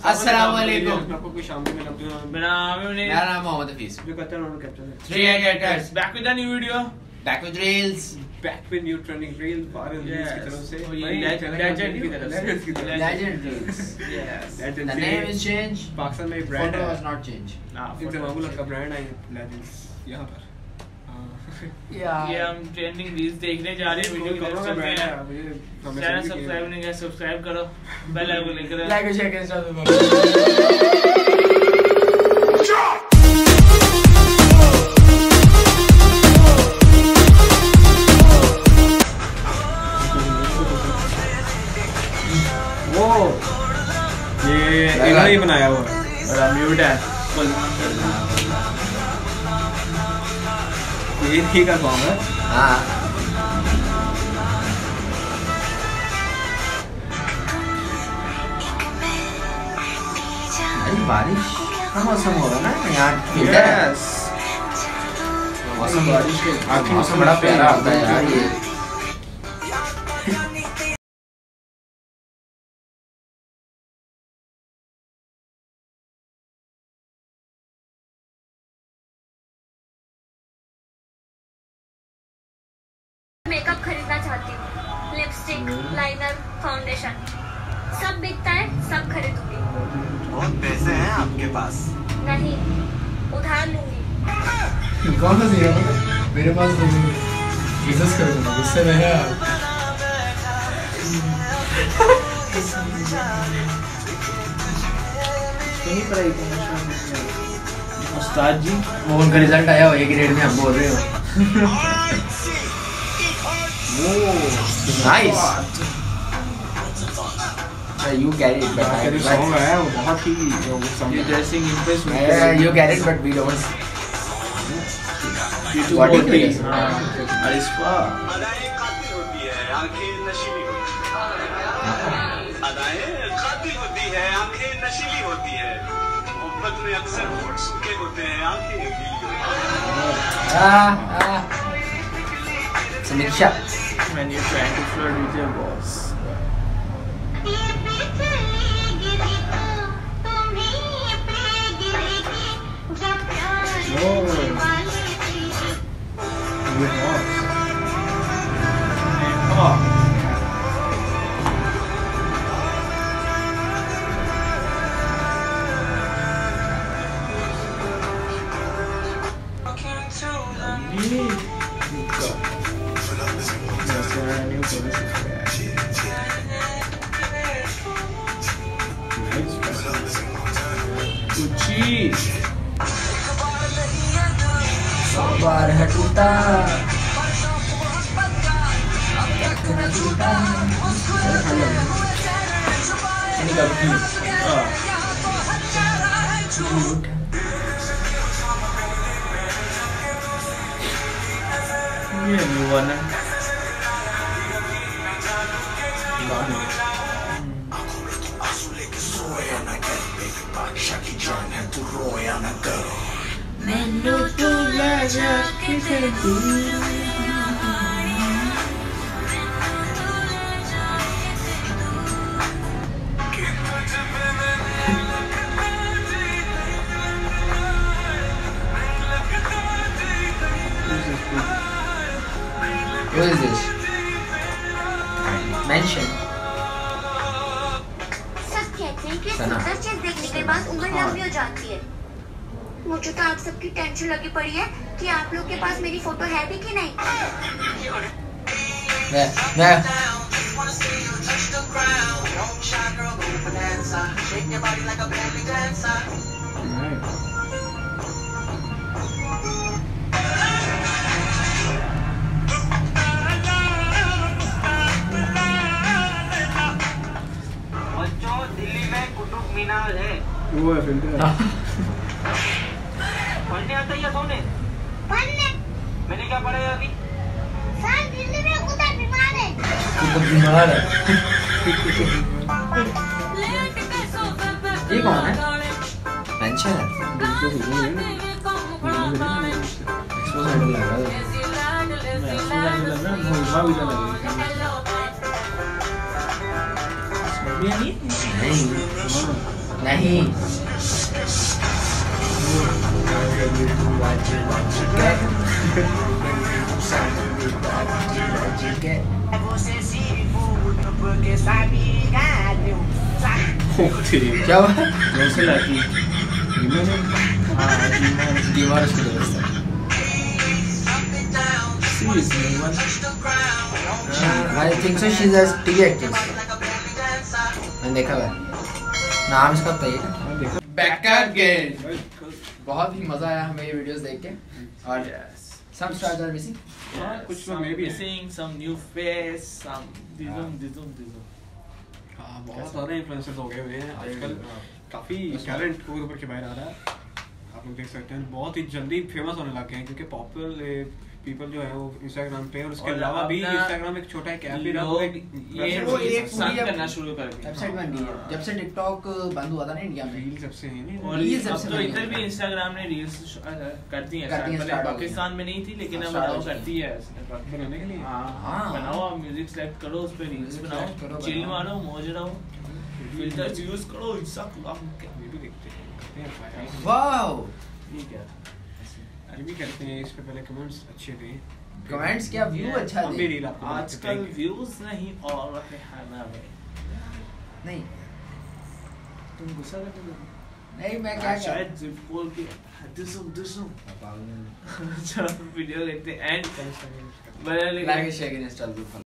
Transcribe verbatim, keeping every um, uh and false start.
अस्सलाम वालेकुम। आपको कोई शाम को मिला तो मेरा नाम है मेरा नाम मोहम्मद हफीज। जो कहते हैं उन्होंने कैप्टन है। Three Hackers back with a new video, back with reels, back पे new trending reel fire reels की तरफ से और ये लेजेंड की तरफ से Legends की तरफ से। legend reels. Yes Legends The ये name is changed. पाकिस्तान में एक ब्रांड Photo है, has not changed. इनसे मामूल का ब्रांड है लेजेंड्स यहाँ पर। Yeah. ये हम ट्रेंडिंग रील्स देखने जा रहे हैं वीडियो की तरफ से। ब्रांड है अब ये हमें चैनल सब्सक्राइब नहीं किया, सब्सक्राइब करो, बेल आइकन क्लिक करो। Like and share and subscribe. वो ये इन्होंने ही बनाया हुआ है। मेरा म्यूट है फुल। ये ठीक है सॉन्ग है। हाँ। भाई बारिश का मौसम हो रहा है ना यहाँ फिल्टर है। यस मौसम बारिश के आखिरी मौसम बड़ा प्यारा होता है यार ये। मेकअप खरीदना चाहती हूँ, लिपस्टिक, लाइनर, फाउंडेशन, सब बिकता है, सब खरीदूंगी। बहुत पैसे हैं आपके पास? नहीं, उधार लूंगी। कौन सा सीन है? मेरे पास बिजनेस करूँगा, गुस्से में है आप। कहीं पर आई उस्ताद जी, वो उनका रिजल्ट आया हो, एक ग्रेड में हम बोल रहे हो। Nice. You get it, but I, जो सॉन्ग है वो बहुत ही वो सॉन्ग ये ड्रेसिंग इम्प्रेस में yeah, you get it, but we don't. YouTube What होती is it? है अरिस्पा। अदाएं कातिल होती है, आंखें नशीली होती है। अदाएं कातिल होती है, आंखें नशीली होती है। मोहब्बत में अक्सर होठ सूखे होते हैं, आंखें गीली होती हैं। Ah, ah. Samiksha. When you try to flirt with your boss. Gucci. बार है टूटा टूटा ini gak begini ये न्यू वन है। मैंने तो लाजा किसे What is this? Mention. सब कहते हैं कि सना। सुंदर चीज देखने के बाद उम्र लंबी हो जाती है। मुझे तो आप सबकी टेंशन लगी पड़ी है कि आप लोग के पास मेरी फोटो है भी कि नहीं। मैं मैं बच्चों, दिल्ली में कुतुब मीनार है। वो है फिल्टर। पढ़ने आता या सोने? पढ़ने। मैंने क्या पढ़ा है अभी? सर दिल्ली में कुत्ता बीमार है। कुत्ता बीमार है। ये कौन है? मेंशन है। एक्सपोज आइडल लग रहा है। नहीं नहीं क्या हुआ? वैसे लगी हाँ दीवार उसको दोस्त है। I think so she's a T V actress। मैंने देखा है नाम इसका बताइए ना। Back again। बहुत ही मजा आया हमें ये वीडियोस देख के और some stars are missing। कुछ लोग में भी हैं। missing some new face some dizum dizum dizum हाँ बहुत सारे इन्फ्लुएंसर्स हो गए हुए हैं आजकल, काफी टैलेंट को ऊपर के बाहर आ रहा है। आप लोग देख सकते हैं बहुत ही जल्दी फेमस होने लग गए हैं क्योंकि पॉपुलर पीपल जो है वो इंस्टाग्राम पे और उसके और अलावा भी अपना इंस्टाग्राम एक छोटा एक ऐप भी रहा लोग है, ये वो एक पसंद पूरी करना शुरू कर दिया। वेबसाइट बन गई है जब से टिकटॉक बंद हुआ था ना इंडिया में। रील सबसे है नहीं और Reels अब सबसे तो बड़ी इधर है। भी इंस्टाग्राम ने रील्स करती है करती हैं, पहले start हो गई पाकिस्तान हैं। में नहीं थी लेकिन अब start हो अलाउ गई करती है इसने पर बनाने के लिए। हाँ हाँ। बनाओ आप म्यूजिक सेलेक्ट करो उस पे रील्स Music बनाओ select करो, चिल बनाओ। मारो मौज रहो फिल्टर्स यूज करो इसका ये भी देखते हैं करते हैं try। वाओ ये क्या ये भी करते हैं, इस पे पहले कमेंट्स अच्छे थे, कमेंट्स क्या व्यू अच्छा हम भी दे। रील आपको आजकल व्यूज नहीं और रहे हैं ना भाई नहीं तुम गुस्सा करते हो नहीं मैं क्या कर शायद जिप बोल के दिसुम दिसुम चलो वीडियो देखते हैं एंड लाइक शेयर इंस्टॉल